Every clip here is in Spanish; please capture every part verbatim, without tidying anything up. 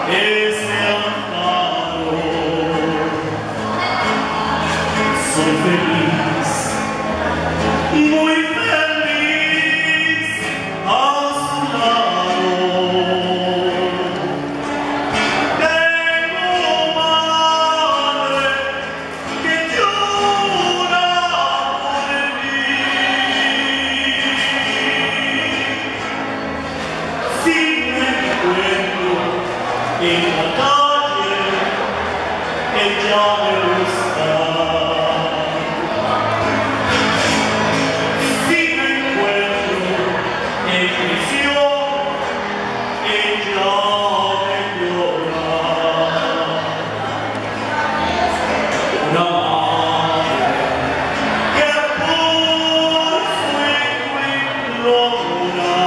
ese amparo. Soy feliz, muy feliz a su lado. Tengo madre que llora por mí. Si me encuentro en la calle, ella me busca. Si me encuentro en prisión, ella me llora. Una madre que por su hijo implora.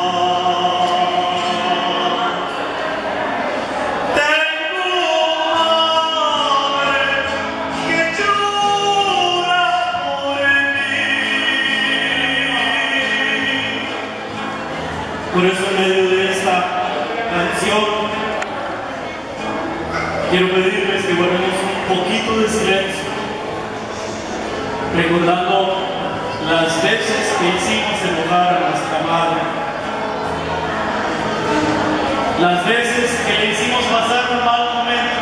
Por eso en medio de esta canción quiero pedirles que guardemos un poquito de silencio, recordando las veces que hicimos enojar a nuestra madre, las veces que le hicimos pasar un mal momento,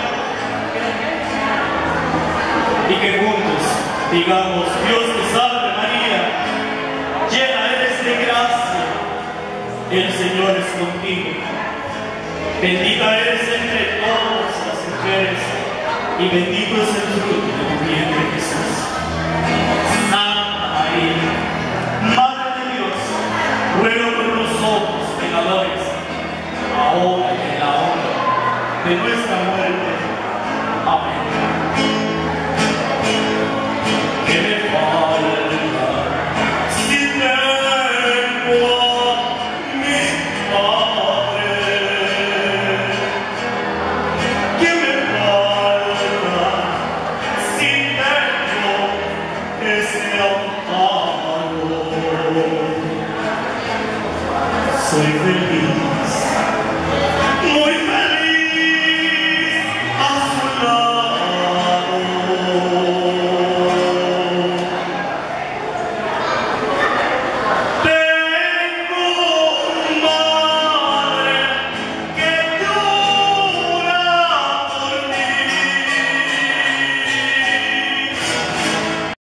y que juntos digamos: Dios te salve María, llena eres de gracia, el Señor es contigo, bendita eres entre todas las mujeres, y bendito es el fruto de tu vientre, Jesús. Santa María, Madre de Dios, ruega por nosotros pecadores, ahora y en la hora de nuestra muerte.